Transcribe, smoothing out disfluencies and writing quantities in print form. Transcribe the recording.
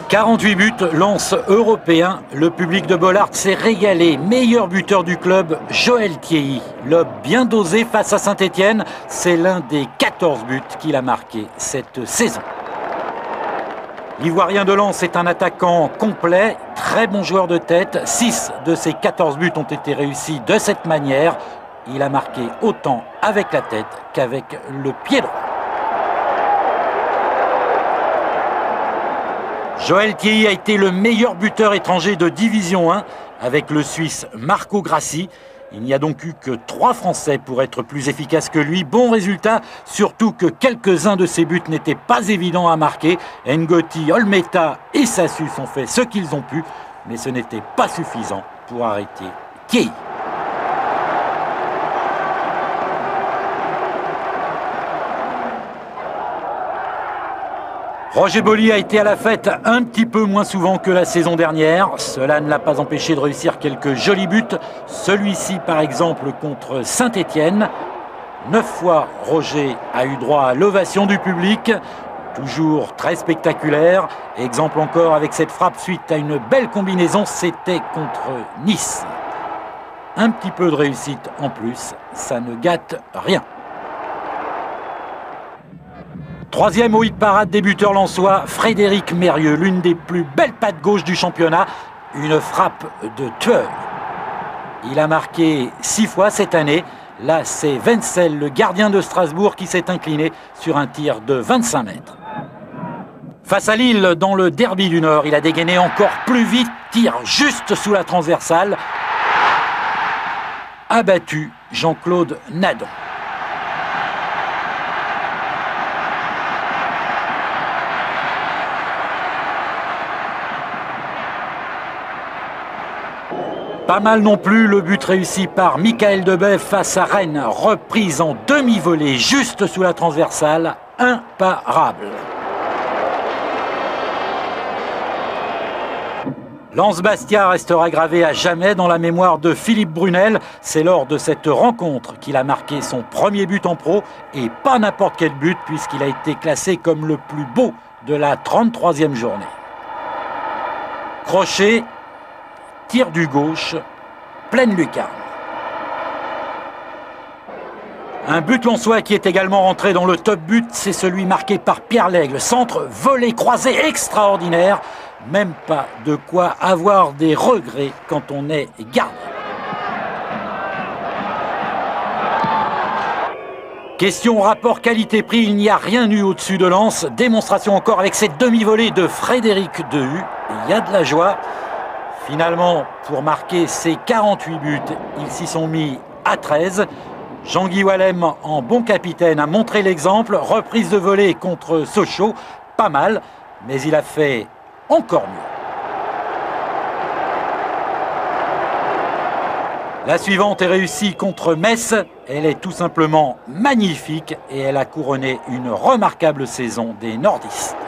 48 buts, lance européen. Le public de Bollaert s'est régalé. Meilleur buteur du club, Joël Thiéhy. Lob bien dosé face à Saint-Étienne. C'est l'un des 14 buts qu'il a marqué cette saison. L'Ivoirien de Lens est un attaquant complet, très bon joueur de tête. 6 de ses 14 buts ont été réussis de cette manière. Il a marqué autant avec la tête qu'avec le pied droit. Joël Thiéhy a été le meilleur buteur étranger de Division 1 avec le Suisse Marco Grassi. Il n'y a donc eu que 3 Français pour être plus efficaces que lui. Bon résultat, surtout que quelques-uns de ses buts n'étaient pas évidents à marquer. Ngoti, Olmeta et Sassus ont fait ce qu'ils ont pu, mais ce n'était pas suffisant pour arrêter Thiéhy. Roger Bolli a été à la fête un petit peu moins souvent que la saison dernière. Cela ne l'a pas empêché de réussir quelques jolis buts. Celui-ci, par exemple, contre Saint-Étienne. 9 fois, Roger a eu droit à l'ovation du public. Toujours très spectaculaire. Exemple encore avec cette frappe suite à une belle combinaison. C'était contre Nice. Un petit peu de réussite en plus, ça ne gâte rien. Troisième au hit parade des buteurs lensois, Frédéric Mérieux, l'une des plus belles pattes gauche du championnat, une frappe de tueur. Il a marqué 6 fois cette année. Là, c'est Wenzel, le gardien de Strasbourg, qui s'est incliné sur un tir de 25 mètres. Face à Lille, dans le derby du Nord, il a dégainé encore plus vite, tir juste sous la transversale. A battu Jean-Claude Nadon. Pas mal non plus le but réussi par Michael Debève face à Rennes, reprise en demi-volée juste sous la transversale, imparable. Lens Bastia restera gravé à jamais dans la mémoire de Philippe Brunel. C'est lors de cette rencontre qu'il a marqué son premier but en pro, et pas n'importe quel but puisqu'il a été classé comme le plus beau de la 33e journée. Crochet, tir du gauche, pleine lucarne. Un but lensois qui est également rentré dans le top but, c'est celui marqué par Pierre Lègle. Centre, volée croisée extraordinaire. Même pas de quoi avoir des regrets quand on est gardien. Question rapport qualité-prix, il n'y a rien eu au-dessus de Lens. Démonstration encore avec cette demi-volée de Frédéric Dehu. Il y a de la joie. Finalement, pour marquer ses 48 buts, ils s'y sont mis à 13. Jean-Guy Wallem, en bon capitaine, a montré l'exemple. Reprise de volée contre Sochaux, pas mal, mais il a fait encore mieux. La suivante est réussie contre Metz. Elle est tout simplement magnifique et elle a couronné une remarquable saison des nordistes.